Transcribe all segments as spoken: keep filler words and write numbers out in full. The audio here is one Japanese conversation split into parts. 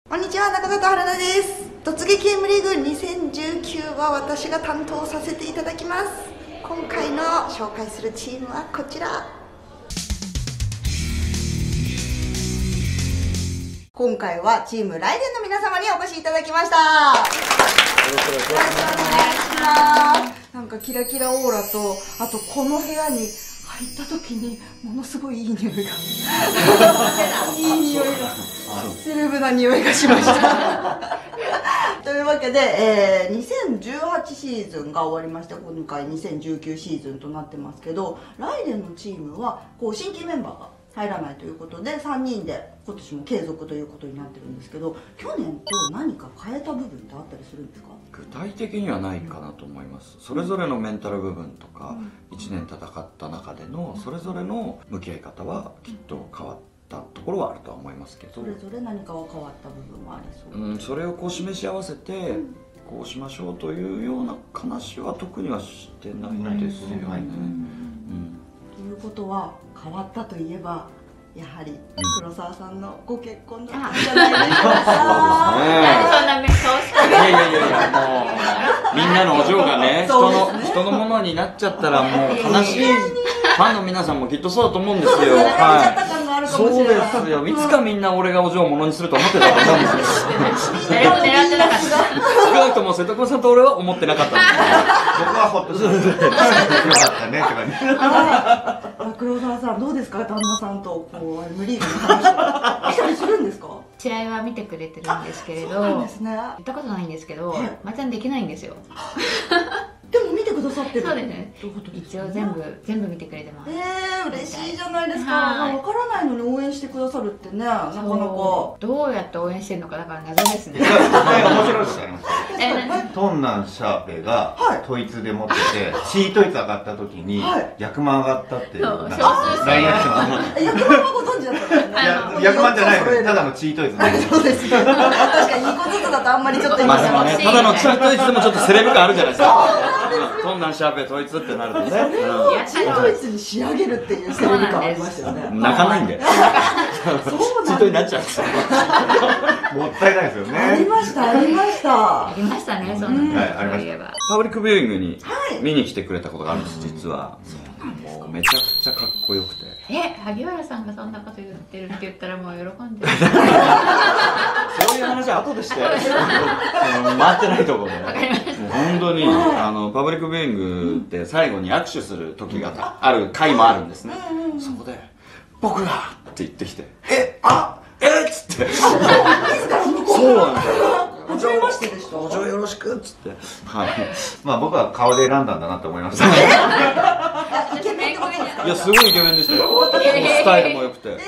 こんにちは、中里春菜です。突撃 M リーグにせんじゅうきゅうは私が担当させていただきます。今回の紹介するチームはこちら。今回はチームライデンの皆様にお越しいただきました。よろしくお願いします。なんかキラキラオーラと、あとこの部屋に入った時にものすごいいい匂いがいい匂いがセレブな匂いがしましたというわけで、えー、にせんじゅうはちシーズンが終わりまして、今回にせんじゅうきゅうシーズンとなってますけど、ライデンのチームはこう新規メンバーが入らないということでさんにんで今年も継続ということになってるんですけど、去年と何か変えた部分ってあったりするんですか？ 具体的にはないかなと思います。それぞれのメンタル部分とか、いちねん戦った中でのそれぞれの向き合い方はきっと変わったところはあるとは思いますけど、 それぞれ何かは変わった部分はありそう、 うん、それをこう示し合わせて、うん、こうしましょうというような話は特にはしてないですよね。 ということは変わったといえばやはり黒沢さんのご結婚だったんじゃないでしょうか。 なんでそんな目顔したの？ いやいやいやいや、もうみんなのお嬢がね、人の人のものになっちゃったらもう悲しい。ファンの皆さんもきっとそうだと思うんですよ。はい。そうですよ。いつかみんな俺がお嬢をものにすると思ってたと思うんですよ。 誰も狙ってなかった。 少なくとも瀬戸子さんと俺は思ってなかったんです。 僕はホッとしてよかったねって感じ。 黒沢さんどうですか、旦那さんとこう M リーグの話したりするんですか？ 試合は見てくれてるんですけれど、行ったことないんですけど、麻雀できないんですよ。 でも見てくださってる。 そうですね。一応全部全部見てくれてます。 ええ、嬉しいじゃないですか。わからないのに応援してくださるってね、なかなか。 どうやって応援してるのかだから謎ですね。 面白いですね。トンナンシャーペが統一で持ってて、チー統一上がった時に役満上がったっていうラインが来てます。 役満はご存知だったんですね。 役満じゃないです。ただのチー統一。 そうですね。確かにいいことずつだとあんまりちょっと。 まあでもね、ただのチー統一でもちょっとセレブ感あるじゃないですか。トンナンシャーペ統一ってなるとね、 チー統一に仕上げるっていうセレブ感ありましたよね。 泣かないんでそうチートになっちゃうんですよ。 もったいないですよね。 ありましたありましたありましたね、そんなの。ありました。 パブリックビューイングに見に来てくれたことがあるんです、実は。もうめちゃくちゃかっこよくて。 え、萩原さんがそんなこと言ってるって言ったらもう喜んでる。 そういう話は後でして。回ってないところで。もう本当に、あの、パブリックビューイングって最後に握手する時がある回もあるんですね。そこで、僕がって言ってきて、え、あ、えっつって。そうなんですよ。 はじめましてでした。 お嬢よろしくっつって。はい。 まあ僕は顔で選んだんだなって思いました。 イケメンってことですか？ いや、すごいイケメンでしたよ。スタイルも良くて。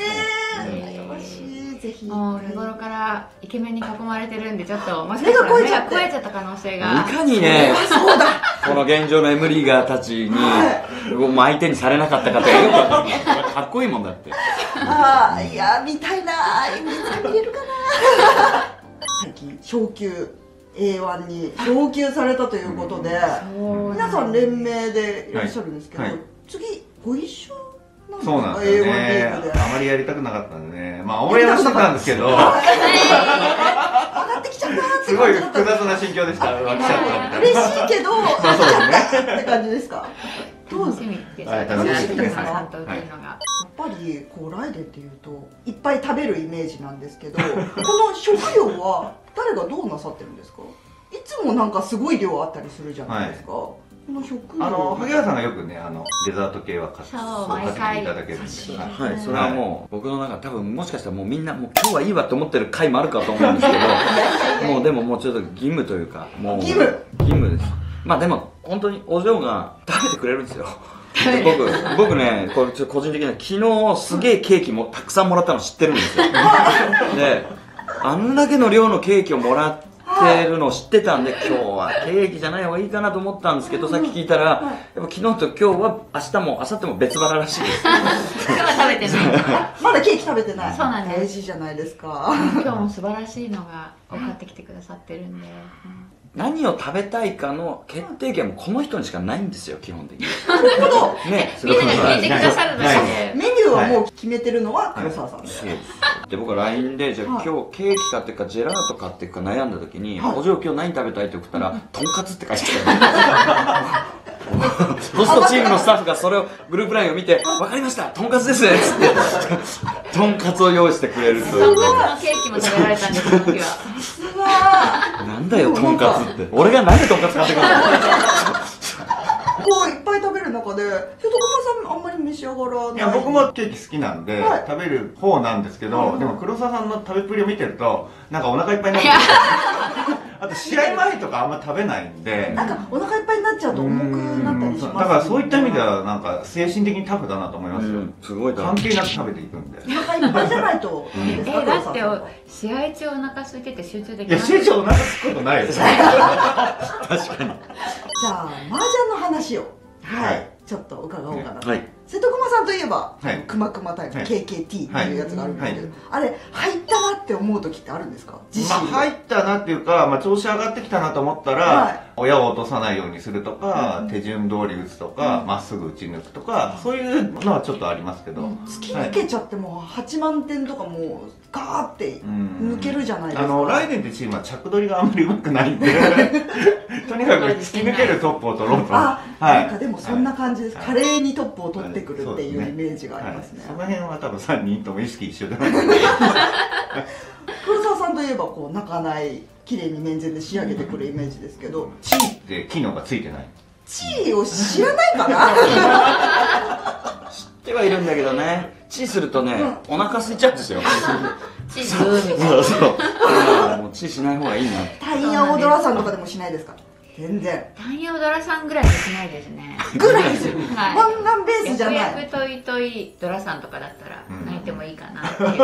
もう日頃からイケメンに囲まれてるんで、ちょっともしかしたら目が超えちゃった可能性が。 いかにね、この現状の M リーガーたちに相手にされなかったかってよくかっこいいもんだって。 ああ、いや見たいな、いつか見れるかな。最近昇級 エーワン に昇級されたということで、皆さん連名でいらっしゃるんですけど、次ご一緒。 そうなんですよね。あまりやりたくなかったんでね。まあ応援はしてたんですけど、上がってきちゃったってすごい複雑な心境でした。 嬉しいけど、来ちゃったって感じですか？ 楽しみです。 楽しみです。 やっぱりこうライデンっていうといっぱい食べるイメージなんですけど、この食料は誰がどうなさってるんですか？いつもなんかすごい量あったりするじゃないですか。この食料、 あの萩原さんがよくね、あのデザート系は買っていただけるんですが、 はい、それはもう僕の中多分もしかしたらもうみんなもう今日はいいわって思ってる回もあるかと思うんですけど、もうでももうちょっと義務というか、もう義務義務です。まあでも本当にお嬢が食べてくれるんですよ。僕僕ね、これちょっと個人的には昨日すげえケーキもたくさんもらったの知ってるんですよ。で、あんだけの量のケーキをもらっててるのを知ってたんで、今日はケーキじゃない方がいいかなと思ったんですけど、さっき聞いたら、やっぱ昨日と今日は明日も明後日も別腹らしいです。 今日は食べてない。 まだケーキ食べてない。 そうなんです。 大事じゃないですか。 今日も素晴らしいのが買ってきてくださってるんで。 何を食べたいかの決定権もこの人にしかないんですよ、基本的に。 なるほど。 ね、 みんなに聞いてくださるので。 メニューはもう決めてるのは黒沢さんです。 そうです。で、僕は ライン で、じゃあ今日ケーキ買っていくか、ジェラート買っていくか悩んだ時に、お嬢今日何食べたいって送ったら、とんかつって書いてある。そうするとチームのスタッフがそれをグループラインを見て、わかりました、とんかつですねっつって、とんかつを用意してくれるという。 とんかつのケーキも食べられたんです、時は。 すごい。 なんだよ、とんかつって。俺がなんでとんかつ買ってくるのこういっぱい食べる中で、瀬戸熊さんあんまり召し上がらない。 いや、僕もケーキ好きなんで、 はい、 食べる方なんですけど、はい、でも黒沢さんの食べっぷりを見てると、なんかお腹いっぱいになってあと試合前とかあんま食べないんで、 なんかお腹いっぱいになっちゃうと重くなったりします、ね、 だからそういった意味ではなんか精神的にタフだなと思いますよ。 すごい関係なく食べていくんで。 お腹いっぱいじゃないといいですか。 え、だって試合中お腹空いてて集中できない。 いや、試合中お腹すくことないですよ。確かに。 じゃあ麻雀の話を。はい、ちょっと伺おうかな。はい、瀬戸熊さんといえば、はい、くまくまタイム、はい、ケーケーティーっていうやつがあるんですけど、はい、あれ入ったなって思う時ってあるんですか？自信。 まあ入ったなっていうか、まあ調子上がってきたなと思ったら、はい、親を落とさないようにするとか、うん、手順通り打つとか、ま、うん、っすぐ打ち抜くとか、そういうのはちょっとありますけど。 突き抜けちゃってもはちまんてんとかもうガーって抜けるじゃないですか。 あのライデンってチームは着取りがあんまりうまくないんで、とにかく突き抜けるトップを取ろうと。 あ、なんかでもそんな感じです。華麗にトップを取ってくるっていうイメージがありますね。 その辺は多分さんにんとも意識一緒で。 黒沢さんといえばこう泣かない綺麗に面前で仕上げてくるイメージですけど、 地位って機能がついてない。 地位を知らないかな。 知ってはいるんだけどね。チーするとね、お腹空いちゃうんですよ。 チーするみたいな。 そうそう。もうチーしない方がいいな。 タイヤオドラさんとかでもしないですか？全然。 タイヤオドラさんぐらいでしないですね。 ぐらいですよ。ワンガンベースじゃない。 ヤクヤクトイトイドラさんとかだったら泣いてもいいかなっていう。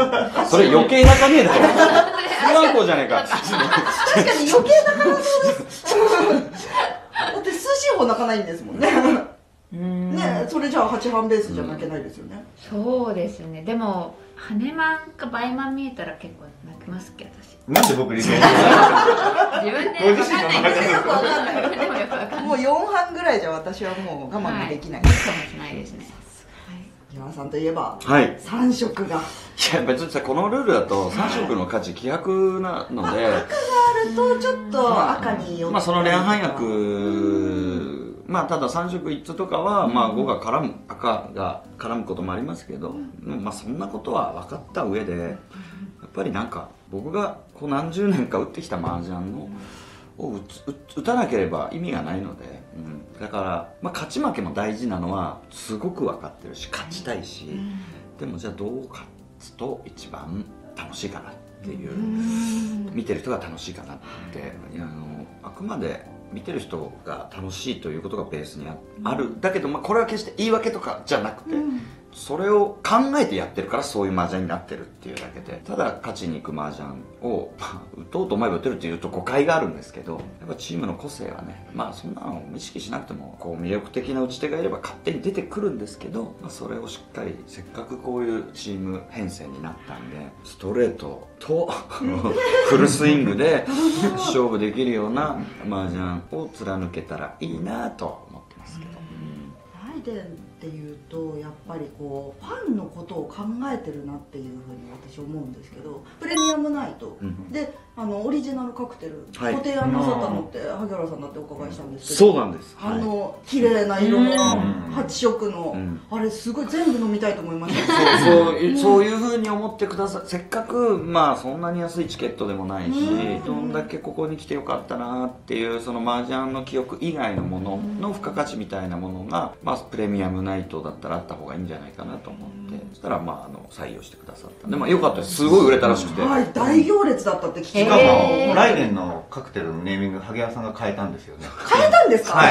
それ余計泣かねえだろ。不安校じゃねえか。 確かに余計泣かなそうです。だって涼しい方泣かないんですもんね。ね、それじゃあ八番ベースじゃ泣けないですよね。 そうですね。でも羽マンかバイマン見えたら結構泣きますけど、私。 なんで僕に自分でご自身の中でよくわかんない。でもよくわかんない。もうよんはんぐらいじゃ私はもう我慢できない。 かもしれないですね。 岩さんといえば、 はい、 さん色が。 いや別にさ、このルールだとさん色の価値希薄なので、 赤があるとちょっと赤によって、 まあその連反薬、まあたださん色いっつとかは、まあごが絡む、赤が絡むこともありますけど、まあそんなことは分かった上で、やっぱりなんか僕がこう何十年か打ってきた麻雀のを 打, 打たなければ意味がないので、うん、だから、まあ、勝ち負けも大事なのはすごく分かってるし、勝ちたいし、でもじゃあどう勝つと一番楽しいかなっていう、見てる人が楽しいかなって、いや、あのあくまで見てる人が楽しいということがベースに あ, あるだけど、まあ、これは決して言い訳とかじゃなくて、うん、それを考えてやってるからそういう麻雀になってるっていうだけで、ただ勝ちに行く麻雀を、まあ、打とうと思えば打てるっていうと誤解があるんですけど、やっぱチームの個性はね、まあそんなのを意識しなくてもこう魅力的な打ち手がいれば勝手に出てくるんですけど、まあ、それをしっかり、せっかくこういうチーム編成になったんで、ストレートとフルスイングで勝負できるような麻雀を貫けたらいいなと思ってますけど。 ライデンっていうとやっぱりこうファンのことを考えてるなっていうふうに私思うんですけど、プレミアムナイト、うん、であのオリジナルカクテル、はい、ご提案なさったのって萩原さんだってお伺いしたんですけど、 そうなんです、 あの、はい、綺麗な色のはち色の、うん、あれすごい全部飲みたいと思いました。 そうそう、そういうふうに思ってください。せっかくまあそんなに安いチケットでもないし、どんだけここに来てよかったなっていうその麻雀の記憶以外のものの付加価値みたいなものが、まあ、プレミアムナイトだったらあった方がいいんじゃないかなと思って、そしたらまああの採用してくださった。でもよかったです。すごい売れたらしくて、 はい、大行列だったって聞きました。 しかも来年のカクテルのネーミング萩原さんが変えたんですよね。 変えたんですか？ はい。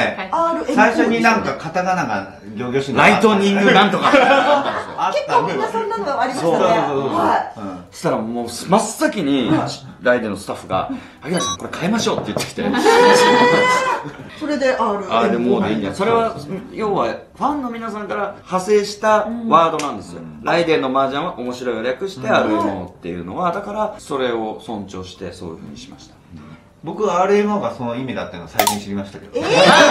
最初になんかカタカナが行々しいのライトニングなんとか結構皆さんなのがありましたね。はい。 そしたらもう真っ先にライデンのスタッフが「萩原さんこれ変えましょう」って言ってきて、 それで アールエムオーアールエムオー でいいんじゃない。それは要はファンの皆さんから派生したワードなんですよ。ライデンの麻雀は面白いを略して アールエムオー っていうのは、だからそれを尊重してそういうふうにしました。 僕は アールエムオー がその意味だっていうのを最近知りましたけど。えー、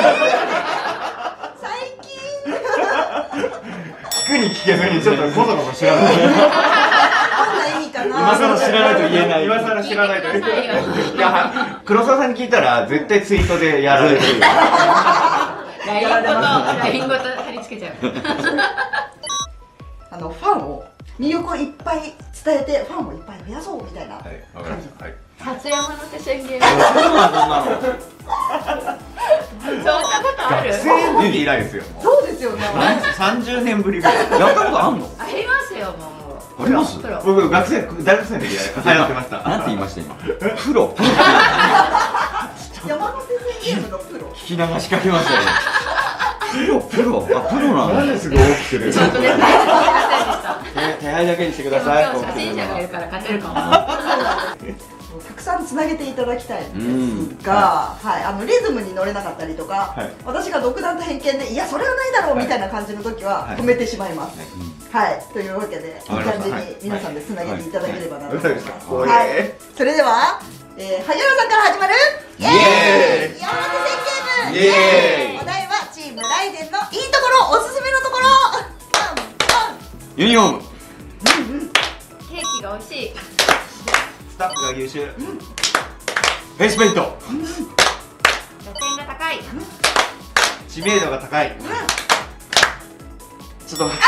最近聞くに聞けずにちょっとこそこそ知らない。 どんな意味かな。 今更知らないと言えない。 今更知らないと言えない。いや、黒沢さんに聞いたら絶対ツイートでやられる。 ラインごと、ラインごと貼り付けちゃう。 あの、ファンを、魅力をいっぱい伝えて、ファンをいっぱい増やそうみたいな感じ。 はい。 初山手線ゲーム。 そうなの、そんなの。 そんなことある？ 学生の時以来ですよ。 そうですよね。 さんじゅうねんぶりぐらい。 やったことあんの？ ありますよ、もう。 あります？ 僕、学生、大学生の時流行ってました。 なんて言いました今？プロ。 山手線ゲームのプロ。 聞き流しかけましたよね。プロ、プロ。あ、プロなんだ。 なんですぐ大きく出る。 ちょっとね、 手配だけにしてください。 今日初心者がいるから勝てるかも。 たくさんつなげていただきたいんですが、はい、あのリズムに乗れなかったりとか、はい、私が独断と偏見でいやそれはないだろうみたいな感じの時は止めてしまいます。はい、はい、というわけでいい感じに皆さんでつなげていただければなと思います。はい、それでは、えー、萩原さんから始まるイエーイ山手線ゲームイエーイ。お題はチームライデンのいいところ、おすすめのところ。 ユニフォーム。 ケーキが美味しい。 スタッフが優秀。フフェイスペイント。 打点が高い。 知名度が高い。 ちょっと待って。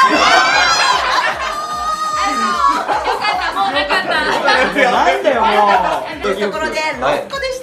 もうなかった。 なんだよもう。 というところでろっこでした。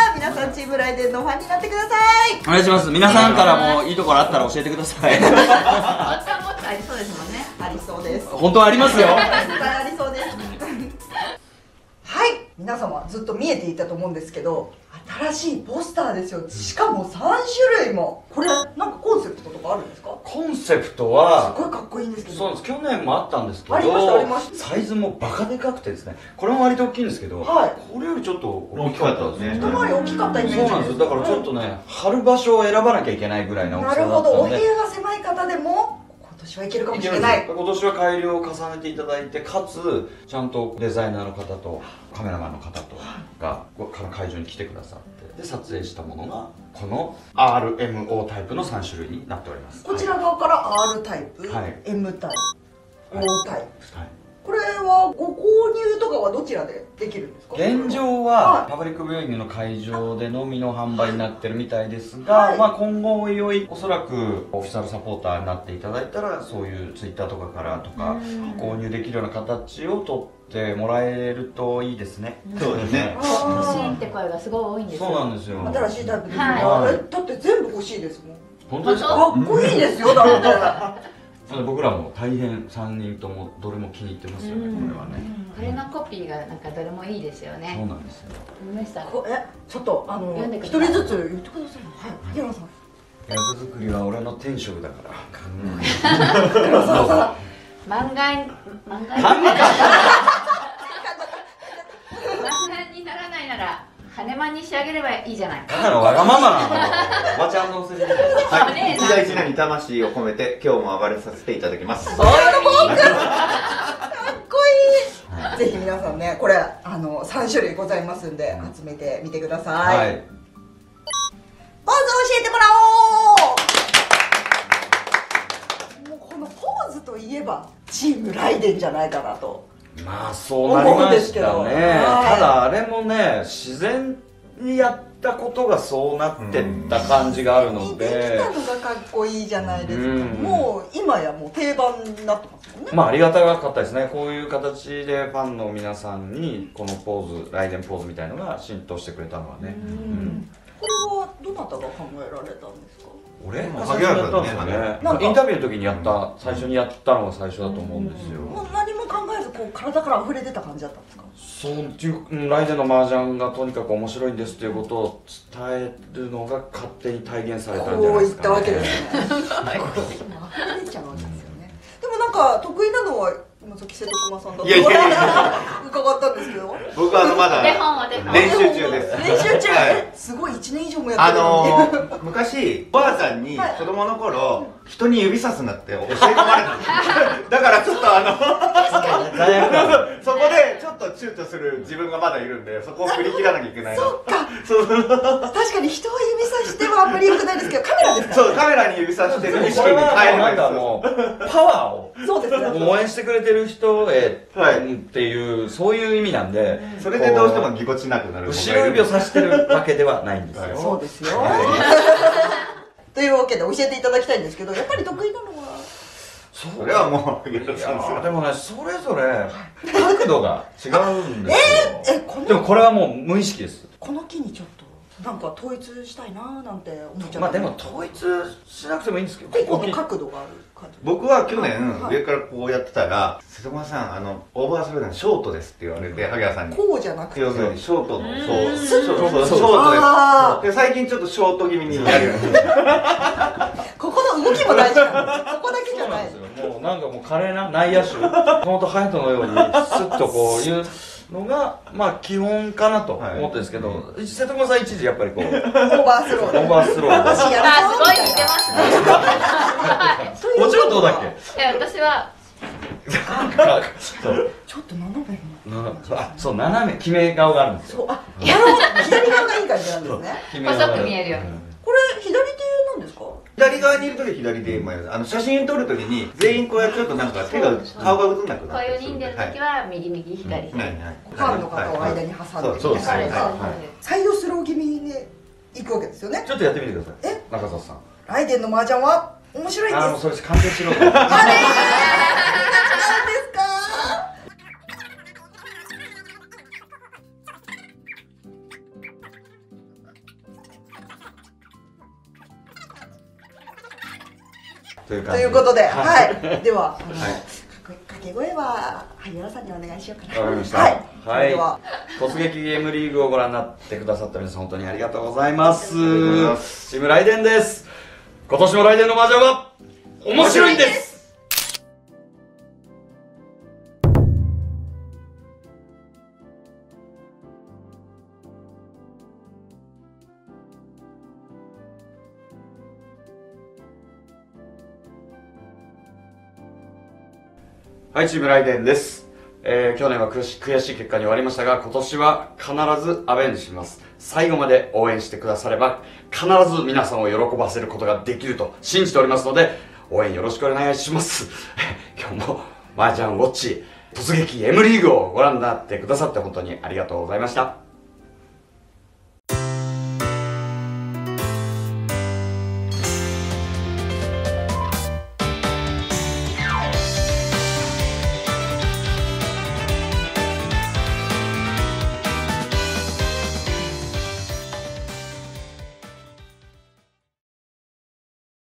皆さんチームライデンのファンになってください。 お願いします。皆さんからもいいところあったら教えてください。 もっともっとありそうですもんね。 ありそうです。 本当はありますよ。 いっぱいありそうです。はい、皆様ずっと見えていたと思うんですけど、新しいポスターですよ。しかもさんしゅるいも。これなんかコンセプトとかあるんですか？ コンセプトはすごいかっこいいんですけど。 そうです。去年もあったんですけど、 ありましたありました。 サイズもバカでかくてですね、これも割と大きいんですけど、はい、これよりちょっと大きかったですね。 一回り大きかったイメージです。 そうなんです。だからちょっとね、貼る場所を選ばなきゃいけないぐらいの大きさだったので。 なるほど。お部屋が狭い方でも今年はいけるかもしれない。 今年は改良を重ねていただいて、かつちゃんとデザイナーの方とカメラマンの方とが会場に来てくださってで撮影したものがこの アールエムオー タイプのさんしゅるいになっております。 こちら側から アール タイプ、はい、エム タイプ、O タイプ、はい、これはご購入とかはどちらでできるんですか？ 現状はパブリックビューイングの会場でのみの販売になってるみたいですが、はい、まあ今後おいおいおそらくオフィシャルサポーターになっていただいたらそういうツイッターとかからとか購入できるような形をとってもらえるといいですね。 そうですね。 欲しいって声がすごい多いんですよ。 そうなんですよ。 新しいタイプですよね。はい、だって全部欲しいですもん。 本当ですか？ かっこいいですよ。だって僕らも大変さんにんともどれも気に入ってますよね。これはね。 これのコピーがなんかどれもいいですよね。 そうなんですよ。 え、ちょっとあの一人ずつ言ってください。はい、萩原さん。 役作りは俺の天職だから。 漫画漫画漫画にならないなら羽間に仕上げればいいじゃない。 だからわがままなの。おばちゃんのせいで。 はい、一大事なに魂を込めて今日も暴れさせていただきます。 かっこいい。ぜひ皆さんね、これあのさんしゅるいございますんで集めてみてください。はい、ポーズを教えてもらおう。もうこのポーズといえばチームライデンじゃないかなと。 まあそうなりましたね。ただあれもね、自然にやったことがそうなってった感じがあるので、 できたのがかっこいいじゃないですか。もう今やもう定番になってますもんね。 まあありがたかったですね。こういう形でファンの皆さんにこのポーズ、ライデンポーズみたいのが浸透してくれたのはね。 これはどなたが考えられたんですか？ 俺が最初にやったんですよね。インタビューの時にやった最初にやったのが最初だと思うんですよ。 もう何も考えずこう体から溢れ出た感じだったんですか？ そういうライデンの麻雀がとにかく面白いんですということを伝えるのが勝手に体現されたんじゃないですかね。 こういったわけですね。溢れちゃうわけですよね。でもなんか得意なのは今崎瀬戸熊さんだと伺ったんですけど。 僕はまだ練習中です。 練習中。すすごいいちねん以上もやってるのに。 あのー、昔おばあさんに子供の頃、人に指さすなって教え込まれただからちょっとあのそこでちょっと躊躇する自分がまだいるんで、そこを振り切らなきゃいけない。 そっか確かに人を指さしてはあんまり良くないですけど、カメラですからそう、カメラに指さしてる意識に変えればいいです。 もうパワーをそうですね、 応援してくれてる人へっていうそういう意味なんで、 それでどうしてもぎこちなくなる。 後ろ指を指してるわけではないんですよ。 そうですよというわけで教えていただきたいんですけど、やっぱり得意なのはそれはもう、いやでもね、それぞれ角度が違うんですよ。 えー、えこのでもこれはもう無意識です。 この木にちょっとなんか統一したいななんて思っちゃう。 まあでも統一しなくてもいいんですけど、 結構の角度がある感じ。 僕は去年、はい、上からこうやってたら「瀬戸川さん、あのオーバースローダンショートです」って言われて、萩谷さんに。 こうじゃなくて要するにショートのそうスッとそうそうショートです。で最近ちょっとショート気味になるようにここの動きも大事なんです。ここだけじゃない。 もうなんかもう華麗な内野手、本当隼人のようにスッとこういうのがまあ基本かなと思ってるんですけど、瀬戸川さん一時やっぱりこうオーバースローオーバースロー私やるぞあ、すごい似てますね。 もちろんどうだっけ？ いや、私はそうちょっと斜めにあ、そう斜め決め顔があるんですよ。 そう、あ、なるほど、左側がいい感じなんですね。 細く見えるように。 これ左手なんですか？ 左側にいるときは左で前あの写真撮るときに全員こうやってちょっとなんか手が顔が映んなくなってこういう人でるときは右右左左。 ファンの方を間に挟んでそうですね。 採用スロー気味で行くわけですよね。 ちょっとやってみてください。 え、 中澤さん。 ライデンの麻雀は面白いんです。 あ、もうそれ完全しろ。あれ？ なんですか？ということで、はい、では、あの、掛け声は萩原さんにお願いしようかな。 わかりました。はい。はい、突撃ゲームリーグをご覧になってくださった皆さん、本当にありがとうございます。チームライデンです。今年もライデンの麻雀は面白いんです。はい、チームライデンです。えー、去年は悔し、悔しい結果に終わりましたが、今年は必ずアベンジします。最後まで応援してくだされば、必ず皆さんを喜ばせることができると信じておりますので、応援よろしくお願いします。今日も麻雀ウォッチ、突撃 M リーグをご覧になってくださって本当にありがとうございました。